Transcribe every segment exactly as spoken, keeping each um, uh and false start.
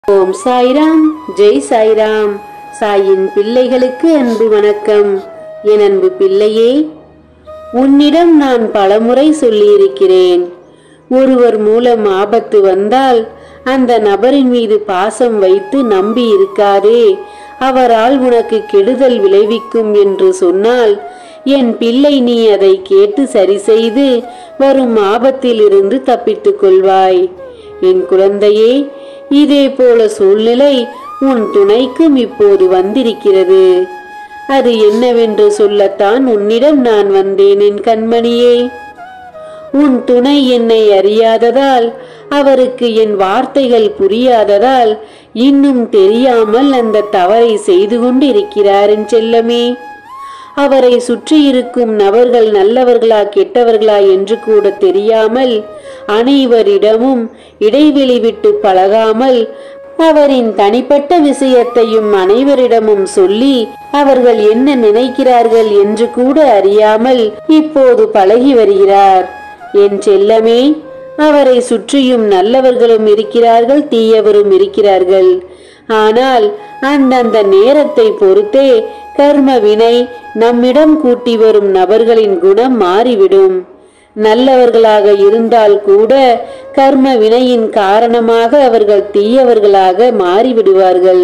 ஓம் சாய்ராம், ஜெய் சாய்ராம். சாயின் பிள்ளைகளுக்கு அன்பு வணக்கம். என் அன்பு பிள்ளையே, உன்னிடம் நான் பலமுறை சொல்லியிருக்கிறேன், ஒருவர் மூலம் ஆபத்து வந்தால் அந்த நபரின் மீது பாசம் வைத்து நம்பி இருக்காதே, அவரால் உனக்கு கெடுதல் விளைவிக்கும் என்று சொன்னால் என் பிள்ளை நீ அதை கேட்டு சரி செய்து வரும் ஆபத்தில் இருந்து தப்பித்துக் கொள்வாய். என் குழந்தையே, இதே போல சூழ்நிலை உன் துணைக்கும் இப்போது வந்திருக்கிறது. அது என்னவென்று சொல்லத்தான் உன்னிடம் நான் வந்தேன் என் கண்மணியே. உன் துணை என்னை அறியாததால், அவருக்கு என் வார்த்தைகள் புரியாததால் இன்னும் தெரியாமல் அந்த தவறை செய்து கொண்டு இருக்கிறார் என் செல்லமே. அவரை சுற்றி இருக்கும் நபர்கள் நல்லவர்களா கெட்டவர்களா என்று கூட தெரியாமல், அனைவரிடமும் இடைவெளி விட்டு பழகாமல், அவரின் தனிப்பட்ட விஷயத்தையும் அனைவரிடமும் சொல்லி அவர்கள் என்ன நினைக்கிறார்கள் என்று கூட அறியாமல் இப்போது பழகி வருகிறார் என் செல்லமே. அவரை சுற்றியும் நல்லவர்களும் இருக்கிறார்கள், தீயவரும் இருக்கிறார்கள். ஆனால் அந்தந்த நேரத்தை பொறுத்தே கர்ம வினை நம்மிடம் கூட்டி வரும் நபர்களின் குணம் மாறிவிடும். நல்லவர்களாக இருந்தால் கூட கர்ம வினையின் காரணமாக அவர்கள் தீயவர்களாக மாறிவிடுவார்கள்.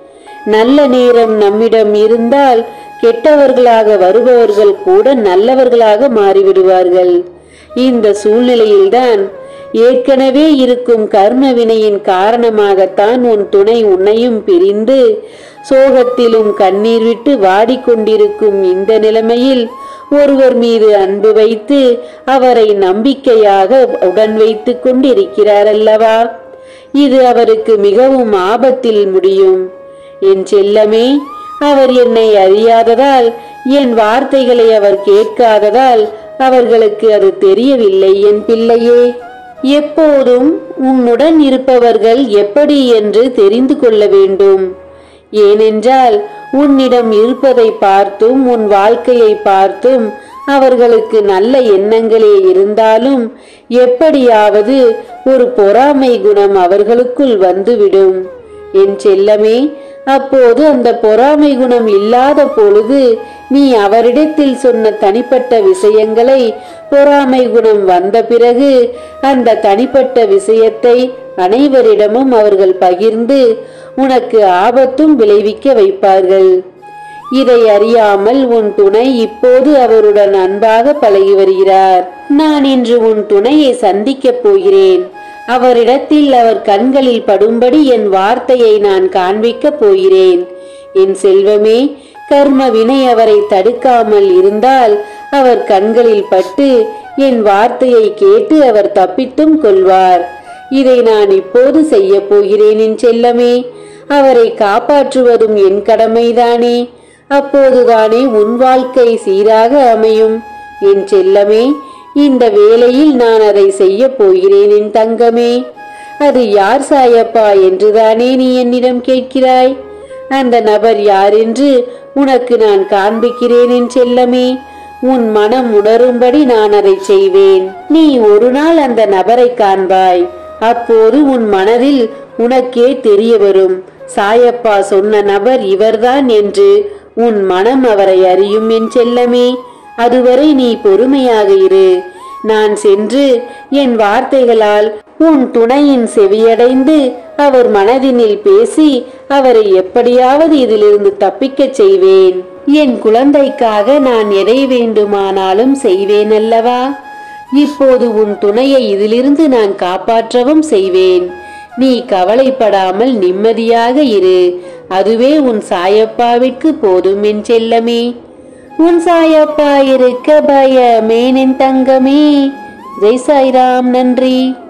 நல்ல நேரம் நம்மிடம் இருந்தால் கெட்டவர்களாக வருபவர்கள் கூட நல்லவர்களாக மாறிவிடுவார்கள். இந்த சூழ்நிலையில்தான் ஏற்கனவே இருக்கும் கர்ம வினையின் காரணமாகத்தான் உன் துணை உன்னையும் பிரிந்து சோகத்திலும் கண்ணீர் விட்டு வாடிக்கொண்டிருக்கும் இந்த நிலைமையில் ஒருவர் மீது அன்பு வைத்து அவரை நம்பிக்கையாக உடன் வைத்து கொண்டிருக்கிறார் அல்லவா? இது அவருக்கு மிகவும் ஆபத்தில் முடியும் என் செல்லமே. அவர் என்னை அறியாததால், என் வார்த்தைகளை அவர் கேட்காததால் அவர்களுக்கு அது தெரியவில்லை என் பிள்ளையே. எப்போதும் உன்னுடன் இருப்பவர்கள் எப்படி என்று தெரிந்து கொள்ள வேண்டும். ஏனென்றால் உன்னிடம் இருப்பதை பார்த்தும் உன் வாழ்க்கையை பார்த்தும் அவர்களுக்கு நல்ல எண்ணங்களே இருந்தாலும் எப்படியாவது ஒரு பொறாமை குணம் அவர்களுக்குள் வந்துவிடும் என் செல்லமே. அப்போது அந்த பொறாமை குணம் இல்லாத பொழுது நீ அவரிடத்தில் சொன்ன தனிப்பட்ட விஷயங்களை பொறாமை குணம் வந்த பிறகு அந்த தனிப்பட்ட விஷயத்தை அனைவரிடமும் அவர்கள் பகிர்ந்து உனக்கு ஆபத்தும் விளைவிக்க வைப்பார்கள். இதை அறியாமல் உன் துணை இப்போது அவருடன் அன்பாக பழகி வருகிறார். நான் இன்று உன் துணையை சந்திக்கப் போகிறேன். அவரிடத்தில் அவர் கண்களில் படும்படி என் வார்த்தையை நான் காண்பிக்கப் போகிறேன் என் செல்வமே. கர்ம வினை அவரை தடுக்காமல் இருந்தால் அவர் கண்களில் பட்டு என் வார்த்தையை கேட்டு அவர் தப்பித்தும் கொள்வார். இதை நான் இப்போது செய்ய போகிறேன் என் செல்லமே. அவரை காப்பாற்றுவதும் என் கடமைதானே. அப்போதுதானே உன் வாழ்க்கை சீராக அமையும் என் செல்லமே. இந்த வேளையில் நான் அதை செய்ய போகிறேன் என் தங்கமே. அது யார் சாயப்பா என்றுதானே நீ என்னிடம் கேட்கிறாய்? அந்த நபர் யார் என்று உனக்கு நான் காண்பிக்கிறேன் என் செல்லமே. உன் மனம் உணரும்படி நான் அதை செய்வேன். நீ ஒரு நாள் அந்த நபரை காண்பாய். அப்போது உன் மனதில் உனக்கே தெரிய வரும், சாயப்பா சொன்ன நபர் இவர்தான் என்று உன் மனம் அவரை அறியும் என் செல்லமே. அதுவரை நீ பொறுமையாக இரு. நான் சென்று என் வார்த்தைகளால் உன் துணையின் செவியடைந்து அவர் மனதினில் பேசி அவரை எப்படியாவது இதிலிருந்து தப்பிக்கச் செய்வேன். என் குழந்தைக்காக நான் எதை வேண்டுமானாலும் செய்வேன் அல்லவா? இப்போது உன் துணையை இதிலிருந்து நான் காப்பாற்றவும் செய்வேன். நீ கவலைப்படாமல் நிம்மதியாக இரு. அதுவே உன் சாயப்பாவிற்கு போதும் என் செல்லமே. உன் சாயப்பா இருக்க பயமேன் என் தங்கமே. ஜெய் சாய்ராம். நன்றி.